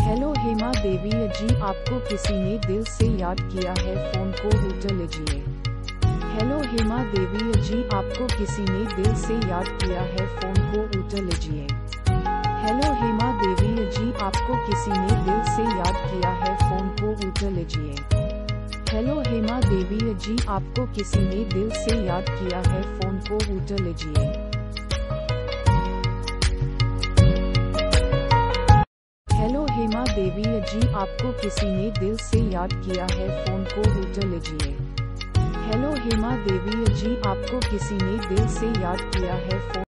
Hello Hema देवी जी, आपको किसी ने दिल से याद किया है, फोन को उठा लीजिए। हेलो हेमा देवी जी, आपको किसी ने दिल से याद किया है, फोन को उठा लीजिए। हेलो हेमा देवी जी, आपको किसी ने दिल से याद किया है, फोन को उठा लीजिए। हेलो हेमा देवी जी, आपको किसी ने दिल से याद किया है, फोन को उठा लीजिए। हेलो हेमा देवी जी, आपको किसी ने दिल से याद किया है, फोन को उठा लीजिए। हेलो हेमा देवी जी, आपको किसी ने दिल से याद किया है, फोन